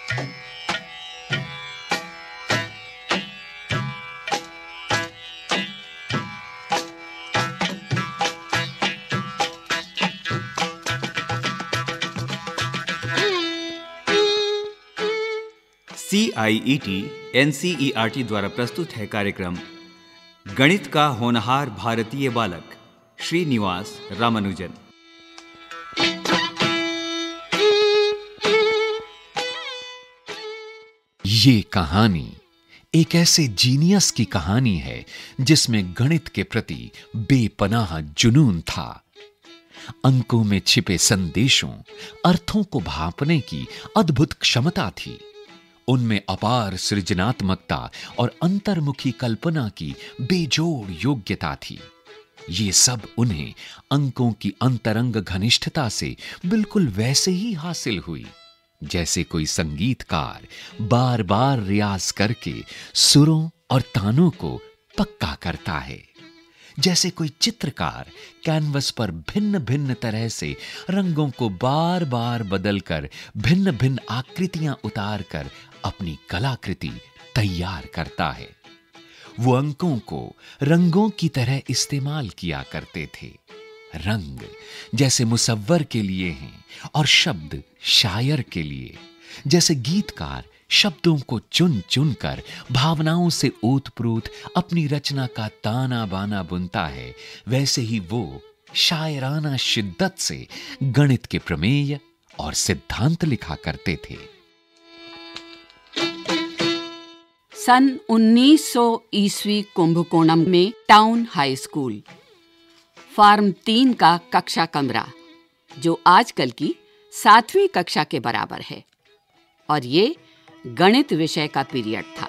CIET NCERT द्वारा प्रस्तुत है कार्यक्रम गणित का होनहार भारतीय बालक श्रीनिवास रामानुजन। ये कहानी एक ऐसे जीनियस की कहानी है जिसमें गणित के प्रति बेपनाह जुनून था। अंकों में छिपे संदेशों, अर्थों को भांपने की अद्भुत क्षमता थी। उनमें अपार सृजनात्मकता और अंतर्मुखी कल्पना की बेजोड़ योग्यता थी। ये सब उन्हें अंकों की अंतरंग घनिष्ठता से बिल्कुल वैसे ही हासिल हुई जैसे कोई संगीतकार बार बार रियाज करके सुरों और तानों को पक्का करता है, जैसे कोई चित्रकार कैनवस पर भिन्न भिन्न तरह से रंगों को बार बार बदलकर भिन्न भिन्न आकृतियां उतारकर अपनी कलाकृति तैयार करता है। वो अंकों को रंगों की तरह इस्तेमाल किया करते थे। रंग जैसे मुसव्वर के लिए हैं और शब्द शायर के लिए। जैसे गीतकार शब्दों को चुन चुन कर भावनाओं से ओतप्रोत अपनी रचना का ताना बाना बुनता है, वैसे ही वो शायराना शिद्दत से गणित के प्रमेय और सिद्धांत लिखा करते थे। सन 1900 ईस्वी कुंभकोणम में टाउन हाई स्कूल, फार्म 3 का कक्षा कमरा, जो आजकल की 7वीं कक्षा के बराबर है, और ये गणित विषय का पीरियड था।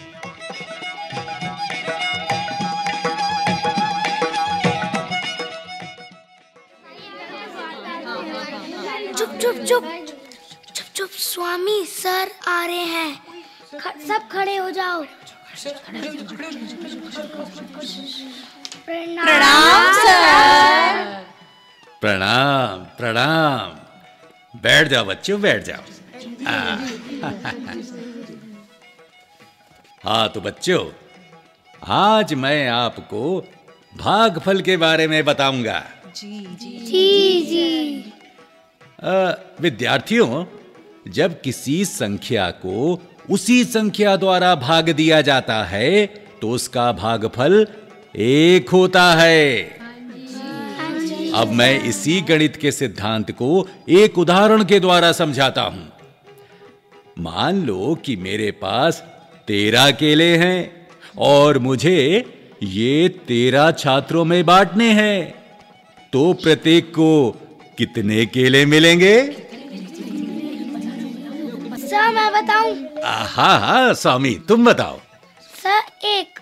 चुप चुप चुप चुप चुप, स्वामी सर आ रहे हैं, सब खड़े हो जाओ। प्रणाम सर। प्रणाम प्रणाम। बैठ जाओ बच्चों, बैठ जाओ। हाँ तो बच्चों, आज मैं आपको भागफल के बारे में बताऊंगा। जी। विद्यार्थियों, जब किसी संख्या को उसी संख्या द्वारा भाग दिया जाता है तो उसका भागफल 1 होता है। अब मैं इसी गणित के सिद्धांत को एक उदाहरण के द्वारा समझाता हूं। मान लो कि मेरे पास 13 केले हैं और मुझे ये 13 छात्रों में बांटने हैं, तो प्रत्येक को कितने केले मिलेंगे? सर मैं बताऊं? हाँ स्वामी, तुम बताओ। सर 1।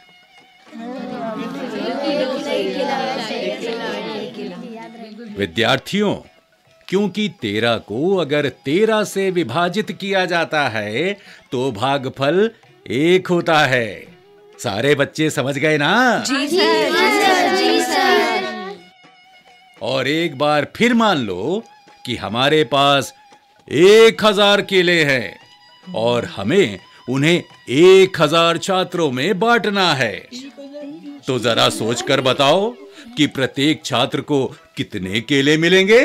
विद्यार्थियों, क्योंकि 13 को अगर 13 से विभाजित किया जाता है तो भागफल 1 होता है। सारे बच्चे समझ गए ना? जी सर। जी सर। और एक बार फिर मान लो कि हमारे पास 1000 केले हैं और हमें उन्हें 1000 छात्रों में बांटना है, तो जरा सोचकर बताओ कि प्रत्येक छात्र को कितने केले मिलेंगे?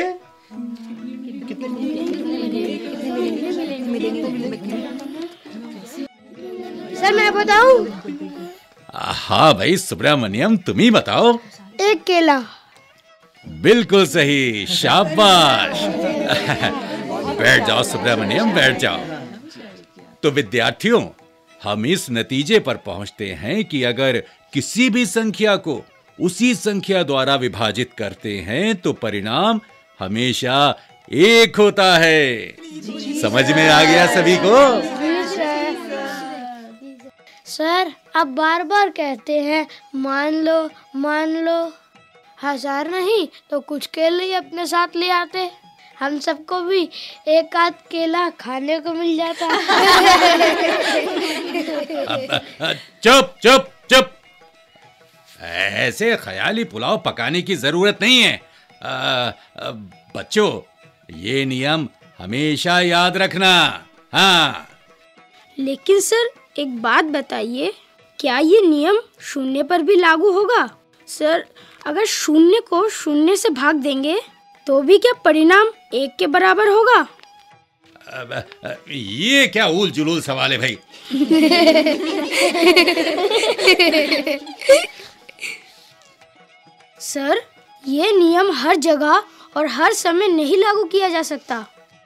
सर मैं बताऊं? हाँ भाई सुब्रमण्यम, तुम ही बताओ। 1 केला। बिल्कुल सही, शाबाश। बैठ जाओ सुब्रमण्यम, बैठ जाओ। तो विद्यार्थियों, हम इस नतीजे पर पहुंचते हैं कि अगर किसी भी संख्या को उसी संख्या द्वारा विभाजित करते हैं तो परिणाम हमेशा 1 होता है। समझ में आ गया सभी को? सर आप बार बार कहते हैं मान लो। 1000 नहीं तो कुछ केले ही अपने साथ ले आते, हम सबको भी 1 आध केला खाने को मिल जाता। चुप चुप चुप, ऐसे ख्याली पुलाव पकाने की जरूरत नहीं है। बच्चों, ये नियम हमेशा याद रखना। हाँ, लेकिन सर एक बात बताइए, क्या ये नियम शून्य पर भी लागू होगा? सर अगर शून्य को शून्य से भाग देंगे तो भी क्या परिणाम 1 के बराबर होगा? ये क्या ऊल जुलूल सवाल है भाई। सर ये नियम हर जगह और हर समय नहीं लागू किया जा सकता।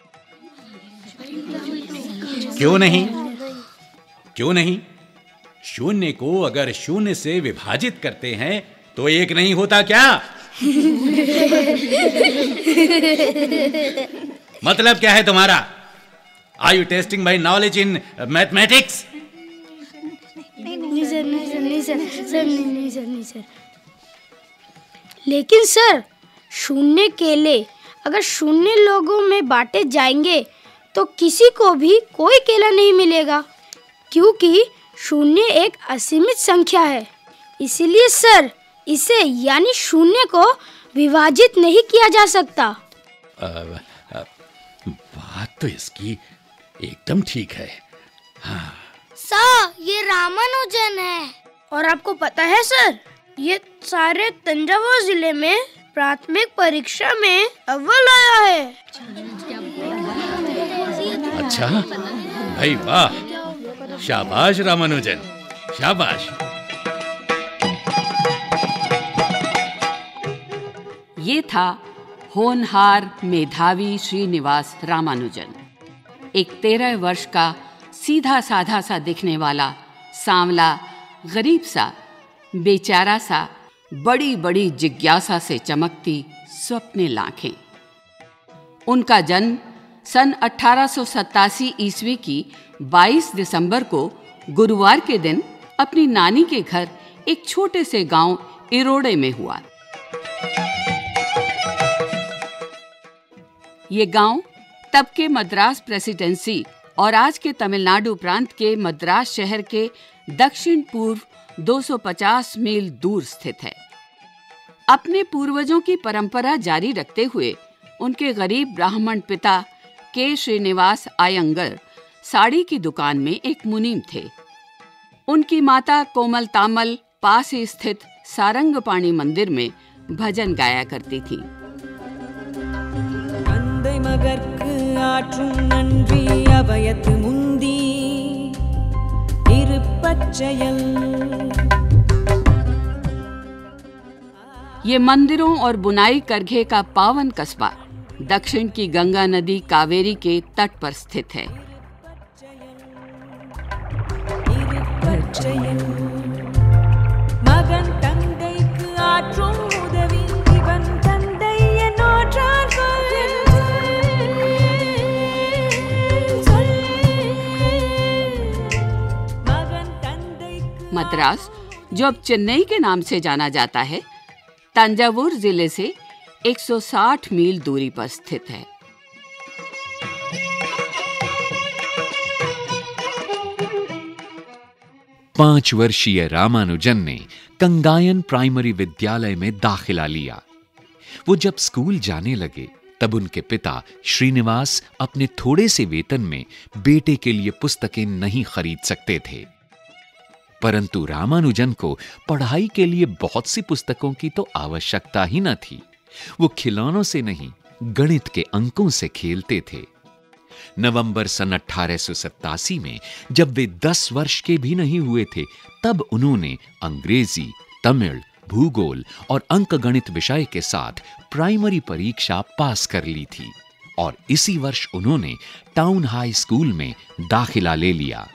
क्यों नहीं? क्यों नहीं? शून्य को अगर शून्य से विभाजित करते हैं तो 1 नहीं होता क्या? मतलब क्या है तुम्हारा? Are you testing my knowledge in mathematics? नहीं सर। लेकिन सर शून्य केले अगर शून्य लोगों में बांटे जाएंगे तो किसी को भी कोई केला नहीं मिलेगा, क्योंकि शून्य एक असीमित संख्या है। इसीलिए सर इसे यानी शून्य को विभाजित नहीं किया जा सकता। बात तो इसकी एकदम ठीक है। हाँ। सर ये रामानुजन है। और आपको पता है सर, ये सारे तंजावुर जिले में प्राथमिक परीक्षा में अव्वल आया है। अच्छा भाई, वाह, शाबाश रामानुजन, शाबाश। ये था होनहार मेधावी श्रीनिवास रामानुजन, एक 13 वर्ष का सीधा साधा सा दिखने वाला, सांवला, गरीब सा, बेचारा सा, बड़ी बड़ी जिज्ञासा से चमकती स्वप्निल आंखें। उनका जन्म सन 1887 ईस्वी की 22 दिसंबर को गुरुवार के दिन अपनी नानी के घर एक छोटे से गांव इरोड़े में हुआ। ये गांव तब के मद्रास प्रेसिडेंसी और आज के तमिलनाडु प्रांत के मद्रास शहर के दक्षिण पूर्व 250 मील दूर स्थित है। अपने पूर्वजों की परंपरा जारी रखते हुए उनके गरीब ब्राह्मण पिता के श्रीनिवास आयंगर साड़ी की दुकान में एक मुनीम थे। उनकी माता कोमल तामल पास ही स्थित सारंगपाणी मंदिर में भजन गाया करती थी। மகற்கு ஆற்றும் நன்றி அவையத்து முந்தி இருப்பச்செயல்। ये मंदिरों और बुनाई करघे का पावन कस्बा दक्षिण की गंगा नदी कावेरी के तट पर स्थित है। மகன் தந்தைக்கு ஆற்றும் உதவி இவன் தந்தை என்னோற்றார் मद्रास, जो अब चेन्नई के नाम से जाना जाता है, तंजावुर जिले से 160 मील दूरी पर स्थित है। पांच वर्षीय रामानुजन ने कंगायन प्राइमरी विद्यालय में दाखिला लिया। वो जब स्कूल जाने लगे तब उनके पिता श्रीनिवास अपने थोड़े से वेतन में बेटे के लिए पुस्तकें नहीं खरीद सकते थे, परंतु रामानुजन को पढ़ाई के लिए बहुत सी पुस्तकों की तो आवश्यकता ही न थी। वो खिलौनों से नहीं, गणित के अंकों से खेलते थे। नवंबर सन 1887 में जब वे 10 वर्ष के भी नहीं हुए थे, तब उन्होंने अंग्रेजी, तमिल, भूगोल और अंकगणित विषय के साथ प्राइमरी परीक्षा पास कर ली थी और इसी वर्ष उन्होंने टाउन हाई स्कूल में दाखिला ले लिया।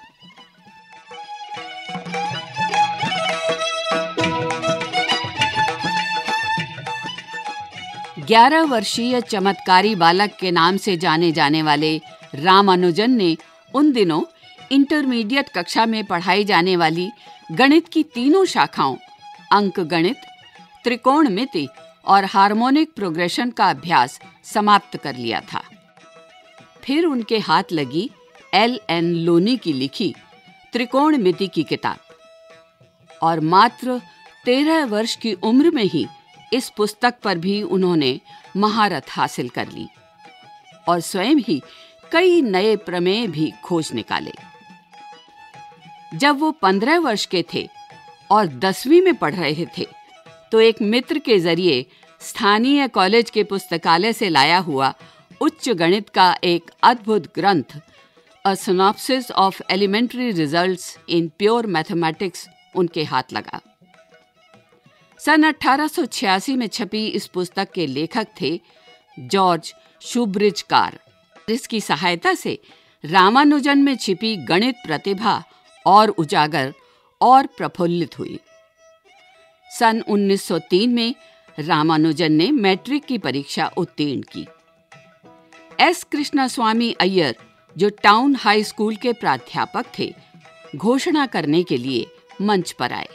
ग्यारह वर्षीय चमत्कारी बालक के नाम से जाने जाने वाले रामानुजन ने उन दिनों इंटरमीडिएट कक्षा में पढ़ाई जाने वाली गणित की तीनों शाखाओं अंक गणित, त्रिकोणमिति और हार्मोनिक प्रोग्रेशन का अभ्यास समाप्त कर लिया था। फिर उनके हाथ लगी L.N. लोनी की लिखी त्रिकोणमिति की किताब और मात्र 13 वर्ष की उम्र में ही इस पुस्तक पर भी उन्होंने महारत हासिल कर ली और स्वयं ही कई नए प्रमेय भी खोज निकाले। जब वो 15 वर्ष के थे और 10वीं में पढ़ रहे थे तो एक मित्र के जरिए स्थानीय कॉलेज के पुस्तकालय से लाया हुआ उच्च गणित का एक अद्भुत ग्रंथ a synopsis of elementary results in pure mathematics उनके हाथ लगा। सन 1886 में छपी इस पुस्तक के लेखक थे जॉर्ज शूब्रिज कार। इसकी सहायता से रामानुजन में छिपी गणित प्रतिभा और उजागर और प्रफुल्लित हुई। सन 1903 में रामानुजन ने मैट्रिक की परीक्षा उत्तीर्ण की। एस कृष्णास्वामी अय्यर, जो टाउन हाई स्कूल के प्राध्यापक थे, घोषणा करने के लिए मंच पर आए।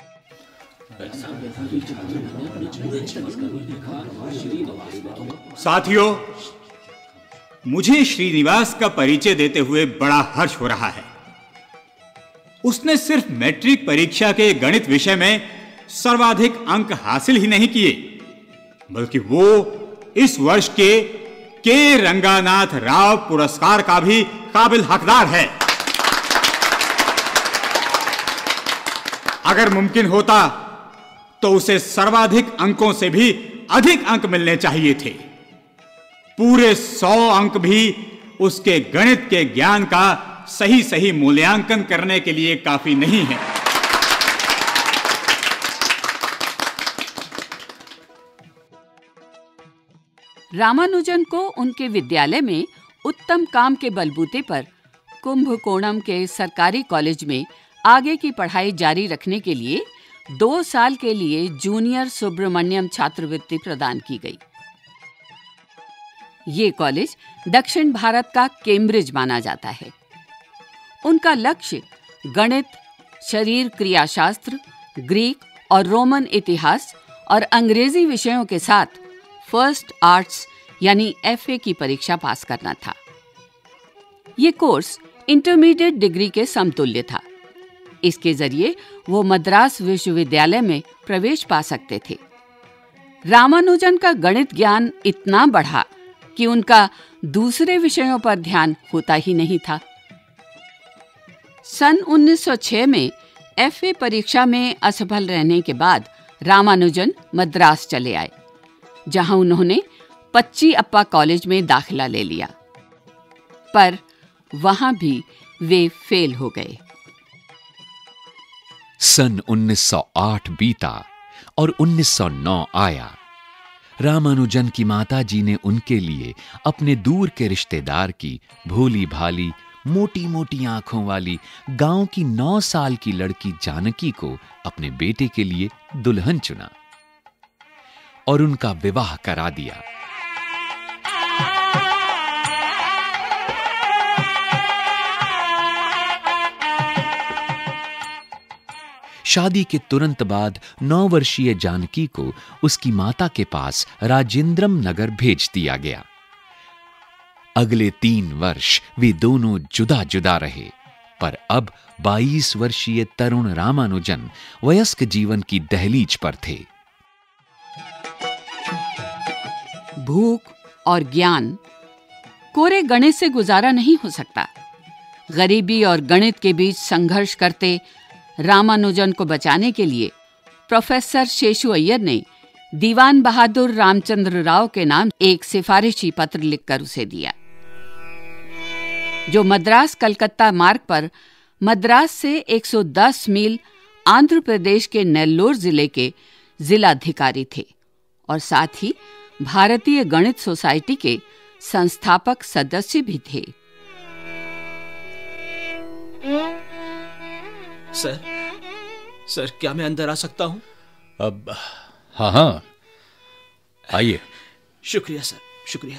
साथियों, मुझे श्रीनिवास का परिचय देते हुए बड़ा हर्ष हो रहा है। उसने सिर्फ मैट्रिक परीक्षा के गणित विषय में सर्वाधिक अंक हासिल ही नहीं किए, बल्कि वो इस वर्ष के रंगानाथ राव पुरस्कार का भी काबिल हकदार है। अगर मुमकिन होता तो उसे सर्वाधिक अंकों से भी अधिक अंक मिलने चाहिए थे। पूरे 100 अंक भी उसके गणित के ज्ञान का सही मूल्यांकन करने के लिए काफी नहीं है। रामानुजन को उनके विद्यालय में उत्तम काम के बलबूते पर कुंभकोणम के सरकारी कॉलेज में आगे की पढ़ाई जारी रखने के लिए 2 साल के लिए जूनियर सुब्रमण्यम छात्रवृत्ति प्रदान की गई। ये कॉलेज दक्षिण भारत का कैम्ब्रिज माना जाता है। उनका लक्ष्य गणित, शरीर क्रियाशास्त्र, ग्रीक और रोमन इतिहास और अंग्रेजी विषयों के साथ फर्स्ट आर्ट्स यानी FA की परीक्षा पास करना था। ये कोर्स इंटरमीडिएट डिग्री के समतुल्य था। इसके जरिए वो मद्रास विश्वविद्यालय में प्रवेश पा सकते थे। रामानुजन का गणित ज्ञान इतना बढ़ा कि उनका दूसरे विषयों पर ध्यान होता ही नहीं था। सन 1906 में FA परीक्षा में असफल रहने के बाद रामानुजन मद्रास चले आए, जहां उन्होंने पच्चीअप्पा कॉलेज में दाखिला ले लिया, पर वहां भी वे फेल हो गए। सन 1908 बीता और 1909 आया। रामानुजन की माताजी ने उनके लिए अपने दूर के रिश्तेदार की भोली भाली मोटी मोटी आंखों वाली गांव की 9 साल की लड़की जानकी को अपने बेटे के लिए दुल्हन चुना और उनका विवाह करा दिया। शादी के तुरंत बाद 9 वर्षीय जानकी को उसकी माता के पास राजेंद्रम नगर भेज दिया गया। अगले 3 वर्ष वे दोनों जुदा जुदा रहे, पर अब 22 वर्षीय तरुण रामानुजन वयस्क जीवन की दहलीज पर थे। भूख और ज्ञान, कोरे गणित से गुजारा नहीं हो सकता। गरीबी और गणित के बीच संघर्ष करते रामानुजन को बचाने के लिए प्रोफेसर शेषु अय्यर ने दीवान बहादुर रामचंद्र राव के नाम एक सिफारिशी पत्र लिखकर उसे दिया, जो मद्रास कलकत्ता मार्ग पर मद्रास से 110 मील आंध्र प्रदेश के नेल्लोर जिले के जिलाधिकारी थे और साथ ही भारतीय गणित सोसाइटी के संस्थापक सदस्य भी थे। सर, क्या मैं अंदर आ सकता हूं? अब हाँ, आइए। शुक्रिया सर, शुक्रिया।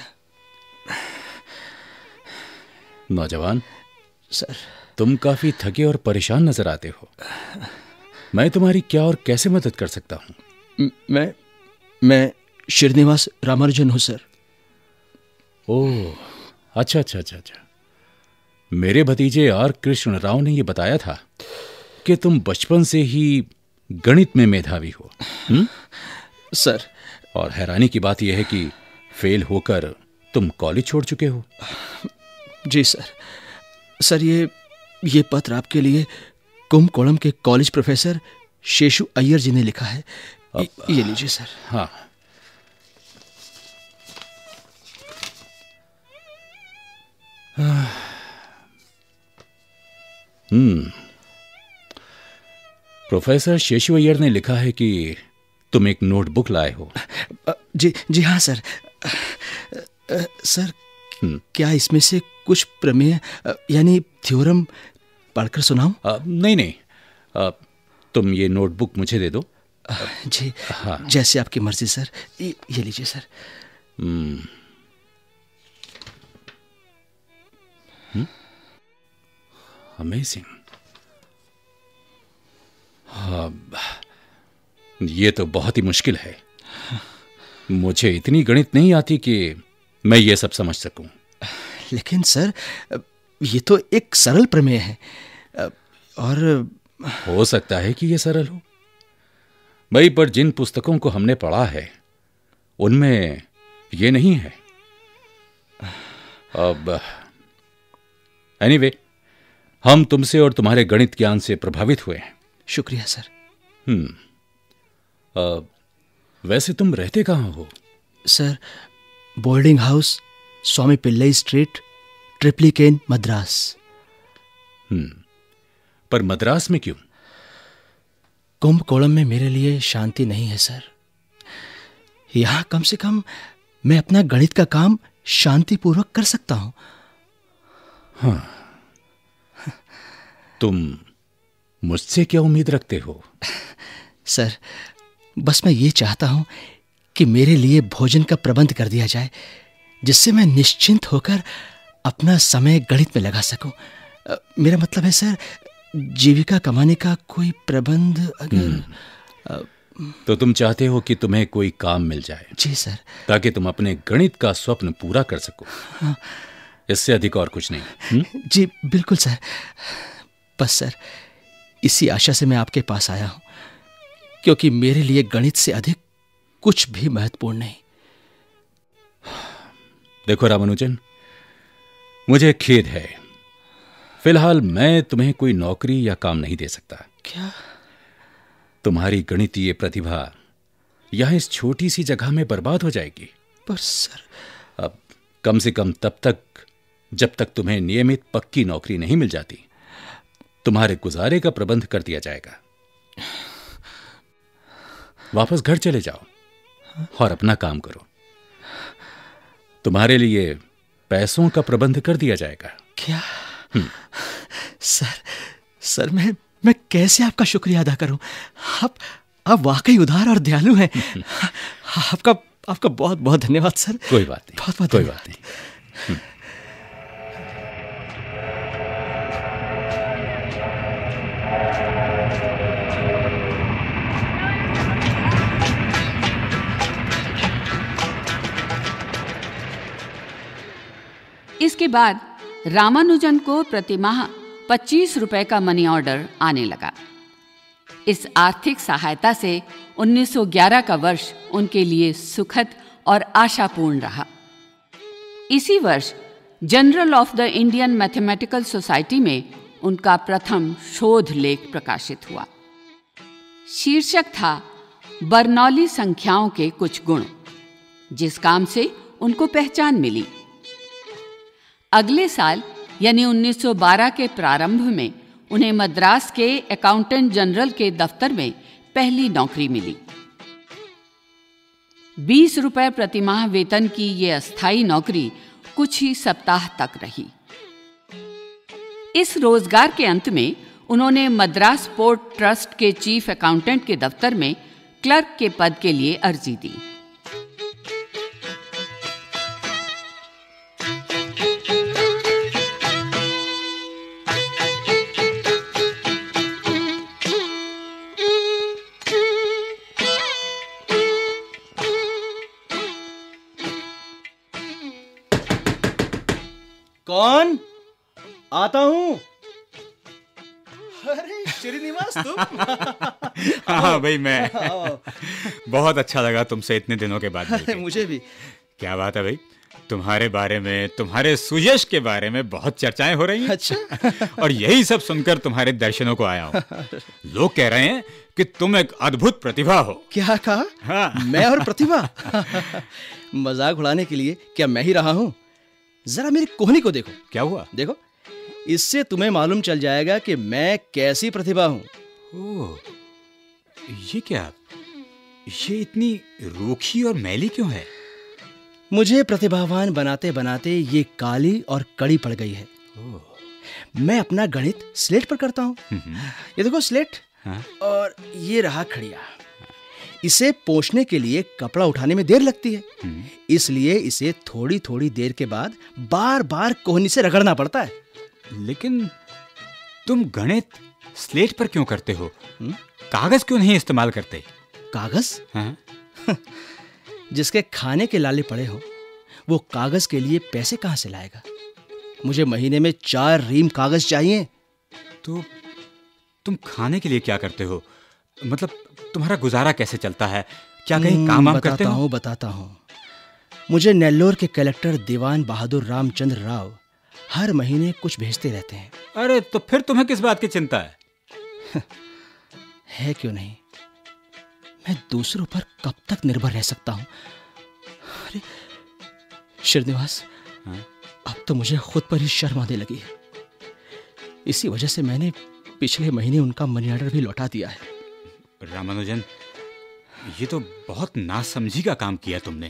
नौजवान सर, तुम काफी थके और परेशान नजर आते हो। मैं तुम्हारी क्या और कैसे मदद कर सकता हूं? मैं श्रीनिवास रामानुजन हूं सर। ओह, अच्छा। मेरे भतीजे आर कृष्ण राव ने यह बताया था कि तुम बचपन से ही गणित में मेधावी हो। सर, और हैरानी की बात यह है कि फेल होकर तुम कॉलेज छोड़ चुके हो। जी सर, ये पत्र आपके लिए कुंभकोणम के कॉलेज प्रोफेसर शेषु अय्यर जी ने लिखा है। ये लीजिए सर। हाँ, प्रोफेसर शेषु अय्यर ने लिखा है कि तुम एक नोटबुक लाए हो। जी हाँ सर। सर, क्या इसमें से कुछ प्रमेय यानी थ्योरम पढ़कर सुनाऊं? नहीं, तुम ये नोटबुक मुझे दे दो। जी हाँ, जैसे आपकी मर्जी सर। ये लीजिए सर। अमेजिंग। ये तो बहुत ही मुश्किल है। मुझे इतनी गणित नहीं आती कि मैं ये सब समझ सकूं। लेकिन सर, ये तो एक सरल प्रमेय है। और हो सकता है कि ये सरल हो भाई, पर जिन पुस्तकों को हमने पढ़ा है उनमें ये नहीं है। अब एनीवे, हम तुमसे और तुम्हारे गणित ज्ञान से प्रभावित हुए हैं। शुक्रिया सर। वैसे तुम रहते कहाँ हो? Sir, boarding house, Swami Pillai street, Triplicane, Madras. पर मद्रास में क्यों? कुंभकोणम में मेरे लिए शांति नहीं है सर। यहां कम से कम मैं अपना गणित का काम शांतिपूर्वक कर सकता हूं। हाँ, तुम मुझसे क्या उम्मीद रखते हो? सर, बस मैं ये चाहता हूं कि मेरे लिए भोजन का प्रबंध कर दिया जाए, जिससे मैं निश्चिंत होकर अपना समय गणित में लगा सकूं। मेरा मतलब है सर, जीविका कमाने का कोई प्रबंध अगर तो तुम चाहते हो कि तुम्हें कोई काम मिल जाए? जी सर। ताकि तुम अपने गणित का स्वप्न पूरा कर सको। हाँ। इससे अधिक और कुछ नहीं। जी बिल्कुल सर। बस सर, इसी आशा से मैं आपके पास आया हूं, क्योंकि मेरे लिए गणित से अधिक कुछ भी महत्वपूर्ण नहीं। देखो रामानुजन, मुझे खेद है, फिलहाल मैं तुम्हें कोई नौकरी या काम नहीं दे सकता। क्या? तुम्हारी गणितीय प्रतिभा यहां इस छोटी सी जगह में बर्बाद हो जाएगी। पर सर, अब कम से कम तब तक जब तक तुम्हें नियमित पक्की नौकरी नहीं मिल जाती, तुम्हारे गुजारे का प्रबंध कर दिया जाएगा। वापस घर चले जाओ और अपना काम करो। तुम्हारे लिए पैसों का प्रबंध कर दिया जाएगा। क्या? सर, मैं कैसे आपका शुक्रिया अदा करूं? आप वाकई उदार और दयालु हैं। आपका बहुत बहुत धन्यवाद सर। कोई बात नहीं, बहुत बहुत कोई बात नहीं। इसके बाद रामानुजन को प्रतिमाह 25 रुपए का मनी ऑर्डर आने लगा। इस आर्थिक सहायता से 1911 का वर्ष उनके लिए सुखद और आशापूर्ण रहा। इसी वर्ष journal of the Indian mathematical society में उनका प्रथम शोध लेख प्रकाशित हुआ। शीर्षक था बर्नौली संख्याओं के कुछ गुण, जिस काम से उनको पहचान मिली। अगले साल यानी 1912 के प्रारंभ में उन्हें मद्रास के अकाउंटेंट जनरल के दफ्तर में पहली नौकरी मिली। 20 रुपए प्रतिमाह वेतन की ये अस्थायी नौकरी कुछ ही सप्ताह तक रही। इस रोजगार के अंत में उन्होंने मद्रास पोर्ट ट्रस्ट के चीफ अकाउंटेंट के दफ्तर में क्लर्क के पद के लिए अर्जी दी। कौन? आता हूं। अरे श्रीनिवास, तुम? हाँ भाई, मैं। बहुत अच्छा लगा तुमसे इतने दिनों के बाद मिलके। मुझे भी। क्या बात है भाई, तुम्हारे बारे में, तुम्हारे सुयश के बारे में बहुत चर्चाएं हो रही हैं। अच्छा। और यही सब सुनकर तुम्हारे दर्शनों को आया हूँ। लोग कह रहे हैं कि तुम एक अद्भुत प्रतिभा हो। क्या कहा? हाँ। मैं और प्रतिभा? मजाक उड़ाने के लिए क्या मैं ही रहा हूँ? जरा मेरी कोहनी को देखो। क्या हुआ? देखो, इससे तुम्हें मालूम चल जाएगा कि मैं कैसी प्रतिभा हूँ। ओह, ये क्या? ये इतनी रूखी और मैली क्यों है? मुझे प्रतिभावान बनाते बनाते ये काली और कड़ी पड़ गई है। मैं अपना गणित स्लेट पर करता हूँ। ये देखो स्लेट। हाँ? और ये रहा खड़िया। इसे पोंछने के लिए कपड़ा उठाने में देर लगती है, इसलिए इसे थोड़ी थोड़ी देर के बाद बार बार कोहनी से रगड़ना पड़ता है। लेकिन तुम गणित स्लेट पर क्यों करते हो? कागज क्यों नहीं इस्तेमाल करते? कागज? हाँ? जिसके खाने के लाले पड़े हो वो कागज के लिए पैसे कहां से लाएगा? मुझे महीने में 4 रीम कागज चाहिए। तो तुम खाने के लिए क्या करते हो? मतलब तुम्हारा गुजारा कैसे चलता है? क्या कहीं काम वाम करते हो? बताता हूँ। मुझे नेल्लोर के कलेक्टर दीवान बहादुर रामचंद्र राव हर महीने कुछ भेजते रहते हैं। अरे तो फिर तुम्हें किस बात की चिंता है? है क्यों नहीं, मैं दूसरों पर कब तक निर्भर रह सकता हूँ? अरे श्रीनिवास, अब तो मुझे खुद पर ही शर्म आने लगी है। इसी वजह से मैंने पिछले महीने उनका मनी ऑर्डर भी लौटा दिया है। रामानुजन, ये तो बहुत नासमझी का काम किया तुमने।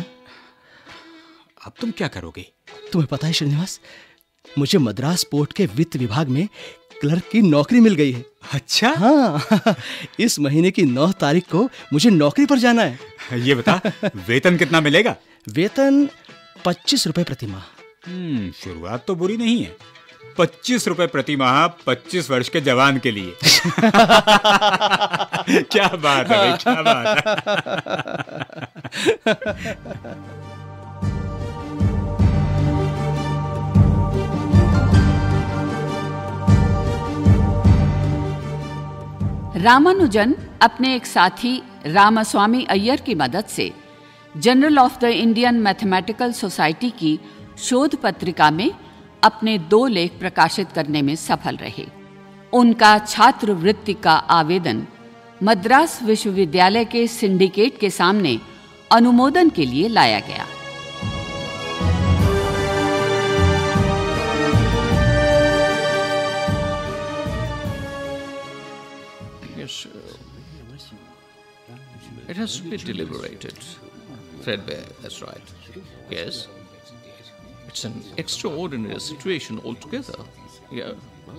अब तुम क्या करोगे? तुम्हें पता है श्रीनिवास, मुझे मद्रास पोर्ट के वित्त विभाग में क्लर्क की नौकरी मिल गई है। अच्छा? हाँ। इस महीने की 9 तारीख को मुझे नौकरी पर जाना है। ये बता, वेतन कितना मिलेगा? वेतन 25 रुपए प्रति माह। शुरुआत तो बुरी नहीं है। 25 रुपए प्रति माह 25 वर्ष के जवान के लिए। क्या बात है भाई, क्या बात है। रामानुजन अपने एक साथी रामास्वामी अय्यर की मदद से journal of the Indian mathematical society की शोध पत्रिका में अपने 2 लेख प्रकाशित करने में सफल रहे। उनका छात्रवृत्ति का आवेदन मद्रास विश्वविद्यालय के सिंडिकेट के सामने अनुमोदन के लिए लाया गया। Yes, it has to be deliberated. Threadbare, that's right. Yes, it's an extraordinary situation altogether. Yeah.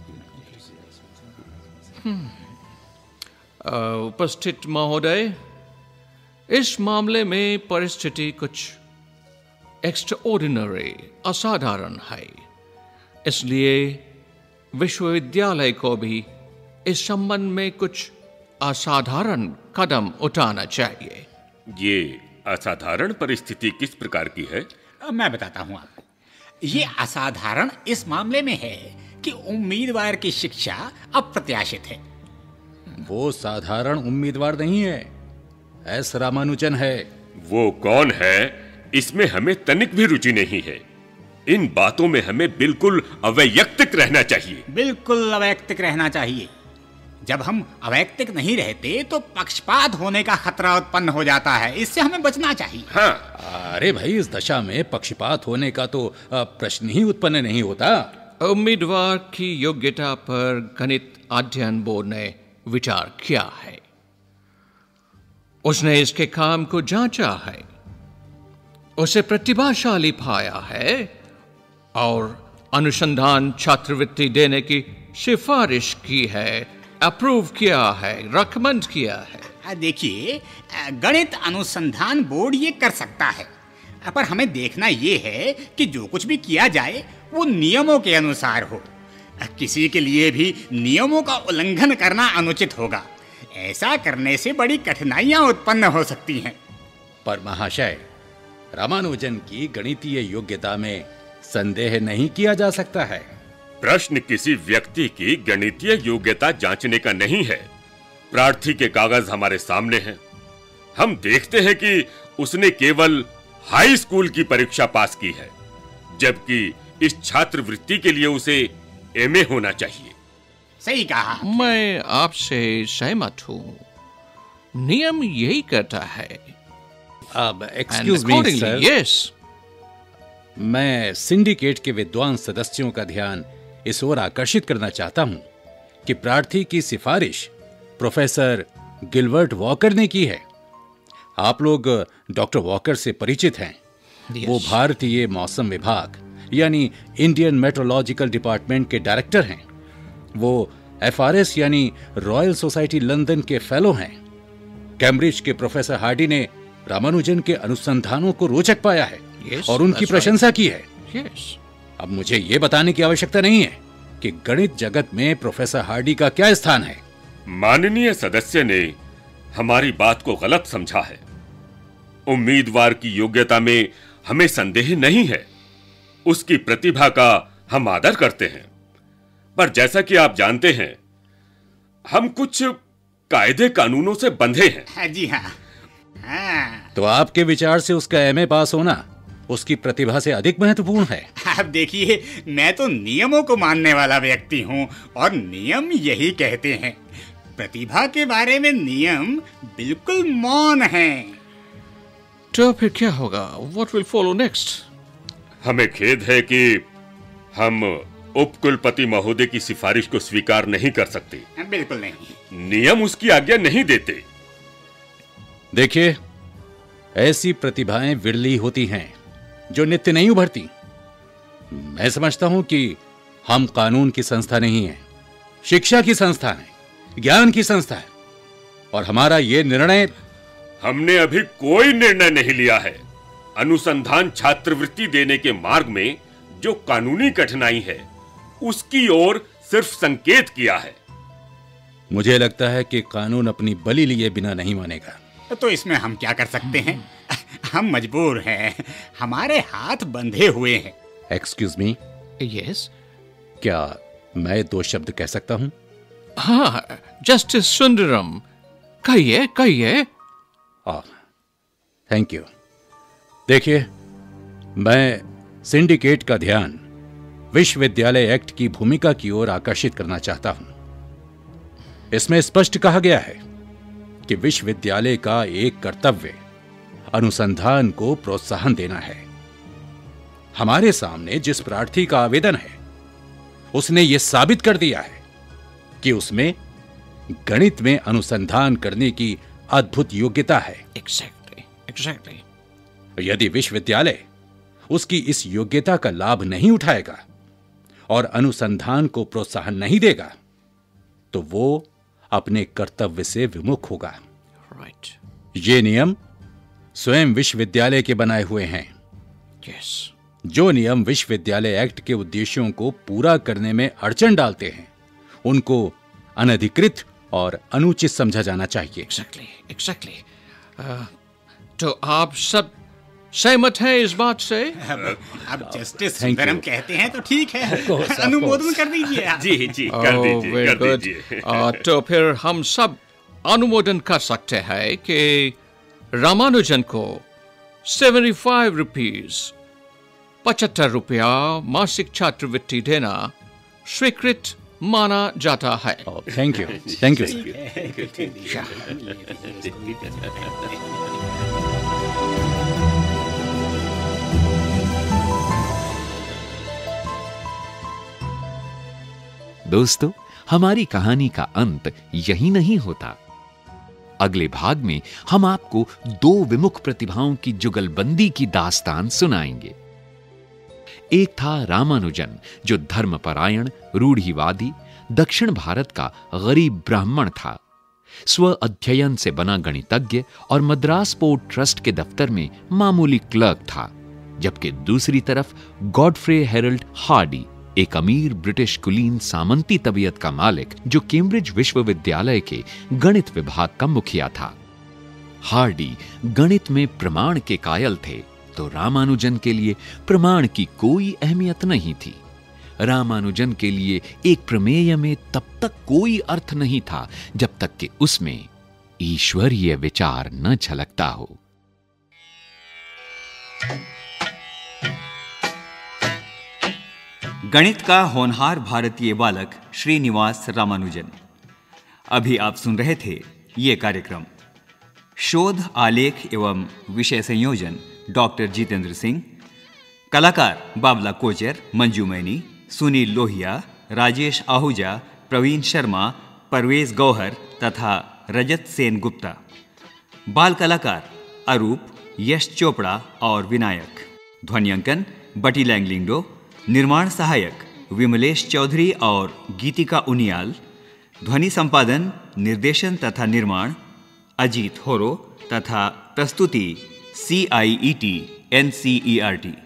उपस्थित महोदय, इस मामले में परिस्थिति कुछ एक्स्ट्राऑर्डिनरी, असाधारण है, इसलिए विश्वविद्यालय को भी इस संबंध में कुछ असाधारण कदम उठाना चाहिए। ये असाधारण परिस्थिति किस प्रकार की है? मैं बताता हूं आपको। ये असाधारण इस मामले में है कि उम्मीदवार की शिक्षा अप्रत्याशित है। वो साधारण उम्मीदवार नहीं है, एस रामानुजन है। वो कौन है, इसमें हमें तनिक भी रुचि नहीं है। इन बातों में हमें बिल्कुल अवैयक्तिक रहना चाहिए। बिल्कुल अवैयक्तिक रहना चाहिए। जब हम अवैयक्तिक नहीं रहते तो पक्षपात होने का खतरा उत्पन्न हो जाता है, इससे हमें बचना चाहिए। हाँ। अरे भाई, इस दशा में पक्षपात होने का तो प्रश्न ही उत्पन्न नहीं होता। उम्मीदवार की योग्यता पर गणित अध्ययन बोर्ड ने विचार किया है। उसने इसके काम को जांचा है, उसे प्रतिभाशाली पाया है और अनुसंधान छात्रवृत्ति देने की सिफारिश की है, अप्रूव किया है, रिकमेंड किया है। देखिए, गणित अनुसंधान बोर्ड ये कर सकता है, पर हमें देखना ये है कि जो कुछ भी किया जाए वो नियमों के अनुसार हो। किसी के लिए भी नियमों का उल्लंघन करना अनुचित होगा। ऐसा करने से बड़ी कठिनाइयां उत्पन्न हो सकती हैं। पर महाशय, रामानुजन की गणितीय योग्यता में संदेह नहीं किया जा सकता है। प्रश्न किसी व्यक्ति की गणितीय योग्यता जांचने का नहीं है। प्रार्थी के कागज हमारे सामने हैं। हम देखते हैं कि उसने केवल हाई स्कूल की परीक्षा पास की है, जबकि इस छात्रवृत्ति के लिए उसे एमए होना चाहिए। सही कहा। मैं आपसे सहमत हूं। नियम यही कहता है। अब एक्सक्यूज मी सर, यस, मैं सिंडिकेट के विद्वान सदस्यों का ध्यान इस ओर आकर्षित करना चाहता हूं कि प्रार्थी की सिफारिश प्रोफेसर गिलबर्ट वॉकर ने की है। आप लोग डॉक्टर वॉकर से परिचित हैं। वो भारतीय मौसम विभाग यानी इंडियन मेट्रोलॉजिकल डिपार्टमेंट के डायरेक्टर हैं। वो एफआरएस यानी रॉयल सोसाइटी लंदन के फेलो हैं। कैम्ब्रिज के प्रोफेसर हार्डी ने रामानुजन के अनुसंधानों को रोचक पाया है और उनकी प्रशंसा की है। अब मुझे ये बताने की आवश्यकता नहीं है कि गणित जगत में प्रोफेसर हार्डी का क्या स्थान है। माननीय सदस्य ने हमारी बात को गलत समझा है। उम्मीदवार की योग्यता में हमें संदेह नहीं है। उसकी प्रतिभा का हम आदर करते हैं, पर जैसा कि आप जानते हैं, हम कुछ कायदे कानूनों से बंधे हैं। जी हाँ। तो आपके विचार से उसका एमए पास होना उसकी प्रतिभा से अधिक महत्वपूर्ण है। अब देखिए, मैं तो नियमों को मानने वाला व्यक्ति हूँ और नियम यही कहते हैं। प्रतिभा के बारे में नियम बिल्कुल मौन हैं। तो फिर क्या होगा? What will follow next? हमें खेद है कि हम उपकुलपति महोदय की सिफारिश को स्वीकार नहीं कर सकते। बिल्कुल नहीं। नियम उसकी आज्ञा नहीं देते। देखिए, ऐसी प्रतिभाएं विरली होती हैं जो नित्य नहीं उभरती। मैं समझता हूं कि हम कानून की संस्था नहीं है, शिक्षा की संस्था है, ज्ञान की संस्था है, और हमारा यह निर्णय। हमने अभी कोई निर्णय नहीं लिया है। अनुसंधान छात्रवृत्ति देने के मार्ग में जो कानूनी कठिनाई है, उसकी ओर सिर्फ संकेत किया है। मुझे लगता है कि कानून अपनी बलि लिए बिना नहीं मानेगा। तो इसमें हम क्या कर सकते हैं? हम मजबूर हैं, हमारे हाथ बंधे हुए हैं। Excuse me. यस, क्या मैं 2 शब्द कह सकता हूं? हाँ, जस्टिस सुंदरम, कहिए कहिए। Thank you. देखिए, मैं सिंडिकेट का ध्यान विश्वविद्यालय एक्ट की भूमिका की ओर आकर्षित करना चाहता हूं। इसमें स्पष्ट कहा गया है कि विश्वविद्यालय का एक कर्तव्य अनुसंधान को प्रोत्साहन देना है। हमारे सामने जिस प्रार्थी का आवेदन है, उसने यह साबित कर दिया है कि उसमें गणित में अनुसंधान करने की अद्भुत योग्यता है। एग्जैक्टली। यदि विश्वविद्यालय उसकी इस योग्यता का लाभ नहीं उठाएगा और अनुसंधान को प्रोत्साहन नहीं देगा, तो वो अपने कर्तव्य से विमुख होगा। ये नियम स्वयं विश्वविद्यालय के बनाए हुए हैं। जो नियम विश्वविद्यालय एक्ट के उद्देश्यों को पूरा करने में अड़चन डालते हैं, उनको अनधिकृत और अनुचित समझा जाना चाहिए। एग्जैक्टली। तो आप सब सहमत हैं इस बात से? अब जस्टिस सुंदरम कहते हैं तो ठीक है, अनुमोदन कर दीजिए। जी कर दीजिए। तो फिर हम सब अनुमोदन कर सकते हैं कि रामानुजन को 75 रुपीज 75 रुपया मासिक छात्रवृत्ति देना स्वीकृत माना जाता है। Thank you. Thank you. दोस्तों, हमारी कहानी का अंत यही नहीं होता। अगले भाग में हम आपको 2 विमुख प्रतिभाओं की जुगलबंदी की दास्तान सुनाएंगे। एक था रामानुजन, जो धर्मपरायण, रूढ़िवादी, दक्षिण भारत का गरीब ब्राह्मण था। स्व अध्ययन से बना गणितज्ञ और मद्रास पोर्ट ट्रस्ट के दफ्तर में मामूली क्लर्क था। जबकि दूसरी तरफ गॉडफ्रे हेरल्ड हार्डी, एक अमीर ब्रिटिश कुलीन सामंती तबीयत का मालिक, जो कैम्ब्रिज विश्वविद्यालय के गणित विभाग का मुखिया था। हार्डी गणित में प्रमाण के कायल थे, तो रामानुजन के लिए प्रमाण की कोई अहमियत नहीं थी। रामानुजन के लिए एक प्रमेय में तब तक कोई अर्थ नहीं था जब तक कि उसमें ईश्वरीय विचार न झलकता हो। गणित का होनहार भारतीय बालक श्रीनिवास रामानुजन। अभी आप सुन रहे थे ये कार्यक्रम। शोध आलेख एवं विषय संयोजन डॉक्टर जितेंद्र सिंह। कलाकार बाबला कोचर, मंजू मैनी, सुनील लोहिया, राजेश आहूजा, प्रवीण शर्मा, परवेज गौहर तथा रजत सेन गुप्ता। बाल कलाकार अरूप, यश चोपड़ा और विनायक। ध्वनियांकन बटी लैंगलिंगडो। निर्माण सहायक विमलेश चौधरी और गीतिका उनियाल। ध्वनि संपादन, निर्देशन तथा निर्माण अजीत होरो तथा प्रस्तुति CIET NCERT।